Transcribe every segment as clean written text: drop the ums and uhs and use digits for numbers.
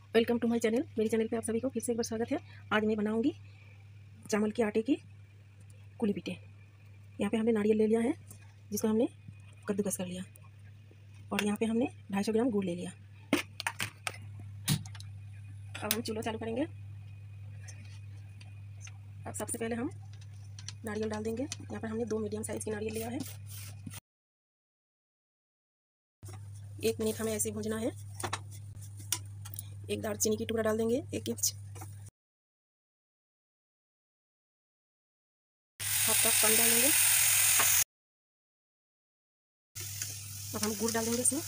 Welcome to my channel. मेरे channel पे आप सभी को फिर से एक बार स्वागत है। आज मैं बनाऊंगी चावल के आटे की कुली पीठे। यहाँ पे हमने नारियल ले लिया है जिसको हमने कद्दूकस कर लिया, और यहाँ पे हमने 250 ग्राम गुड़ ले लिया। अब हम चूल्हा चालू करेंगे। अब सबसे पहले हम नारियल डाल देंगे। यहाँ पर हमने 2 मीडियम साइज़ की नारियल लिया है। 1 मिनट हमें ऐसे भूनना है। एक दालचीनी की टुकड़ा डाल देंगे, 1 इंच। हाफ कप पानी डाल देंगे। अब हम गुड़ डाल देंगे इसमें।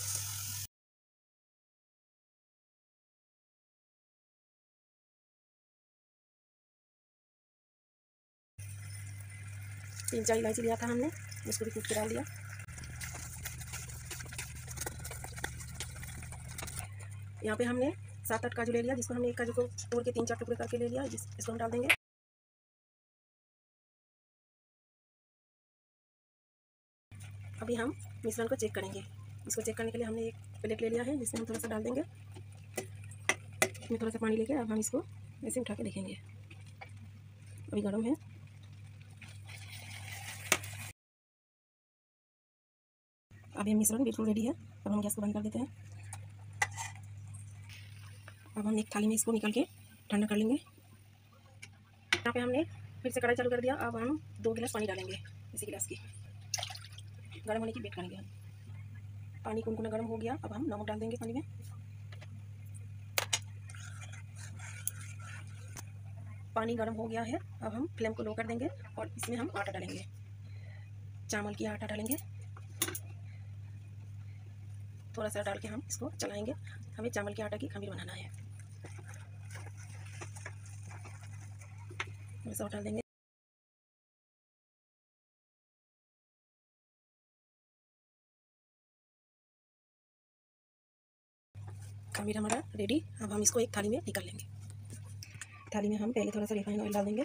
तीन चार इलायची लिया था हमने, उसको भी कूट के डाल दिया। यहाँ पे हमने 7-8 काजू ले लिया, जिसको हमने एक काजू को तोड़ के 3-4 टुकड़े करके ले लिया। इसको हम डाल देंगे। अभी हम मिश्रण को चेक करेंगे। इसको चेक करने के लिए हमने एक प्लेट ले लिया है, जिसमें हम थोड़ा सा डाल देंगे। इसमें थोड़ा सा पानी लेके अब हम इसको ऐसे उठा के देखेंगे। अभी गर्म है। अभी मिश्रण बिल्कुल रेडी है। अब हम गैस को बंद कर देते हैं। अब हम एक थाली में इसको निकाल के ठंडा कर लेंगे। यहाँ पे हमने फिर से कढ़ाई चालू कर दिया। अब हम 2 गिलास पानी डालेंगे, इसी गिलास की। गर्म होने की वेट करेंगे हम। पानी कुनकुना गर्म हो गया। अब हम नमक डाल देंगे पानी में। पानी गर्म हो गया है। अब हम फ्लेम को लो कर देंगे और इसमें हम आटा डालेंगे। चावल की आटा डालेंगे। थोड़ा सा डाल के हम इसको चलाएंगे। हमें चावल के आटा की खमीर बनाना है। ऐसा डाल देंगे। खमीर हमारा रेडी। अब हम इसको एक थाली में निकाल लेंगे। थाली में हम पहले थोड़ा सा रिफाइंड ऑयल डाल देंगे।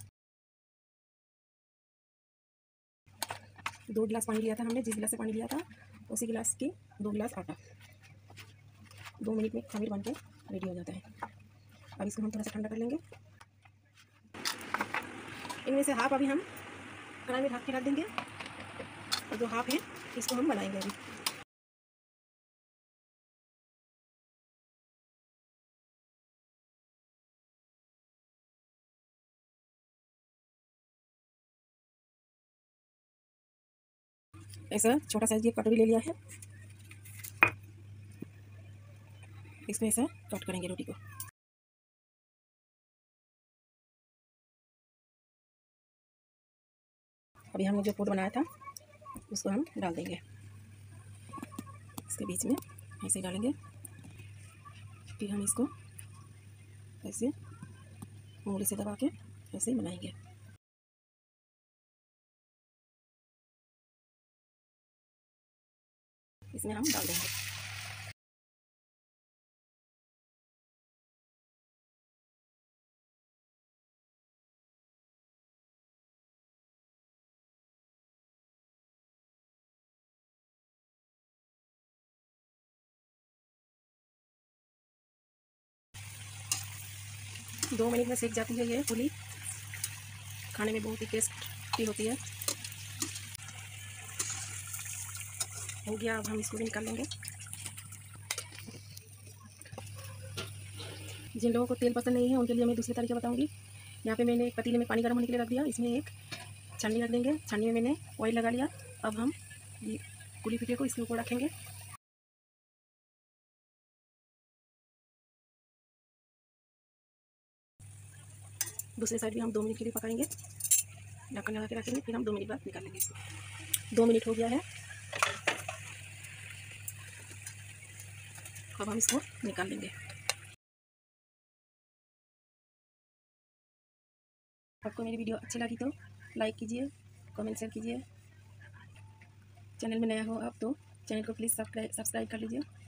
2 गिलास पानी लिया था हमने, जिस गिलास से पानी लिया था उसी गिलास की 2 गिलास आटा। 2 मिनट में खमीर बन के रेडी हो जाता है। अब इसको हम थोड़ा सा ठंडा कर लेंगे। इनमें से हाफ अभी हम कढ़ाई में ढक के रख देंगे, और जो हाफ है इसको हम बनाएंगे अभी। ऐसा छोटा साइज की कटोरी ले लिया है, इसमें ऐसा कट करेंगे रोटी को। अभी हमने जो पोट बनाया था उसको हम डाल देंगे इसके बीच में। ऐसे डालेंगे। फिर हम इसको ऐसे उंगली से दबा के ऐसे ही बनाएंगे। इसमें हम डाल देंगे। दो मिनट में सीख जाती है ये पूरी। खाने में बहुत ही टेस्टी होती है। हो गया। अब हम इसको भी निकाल लेंगे। जिन लोगों को तेल पसंद नहीं है उनके लिए मैं दूसरे तरीके बताऊंगी। यहाँ पे मैंने एक पतीले में पानी गर्म होने के लिए रख दिया। इसमें एक छन्नी रख देंगे। छन्नी में मैंने ऑयल लगा लिया। अब हम ये कुली पीठे को इसके ऊपर रखेंगे। दूसरी साइड भी हम 2 मिनट के लिए पकाएंगे। ढक्कन लगा के रखेंगे। फिर हम 2 मिनट बाद निकाल लेंगे इसको। 2 मिनट हो गया है। अब हम इसको निकाल लेंगे। आपको मेरी वीडियो अच्छी लगी तो लाइक कीजिए, कमेंट शेयर कीजिए। चैनल में नया हो आप तो चैनल को प्लीज़ सब्सक्राइब कर लीजिए।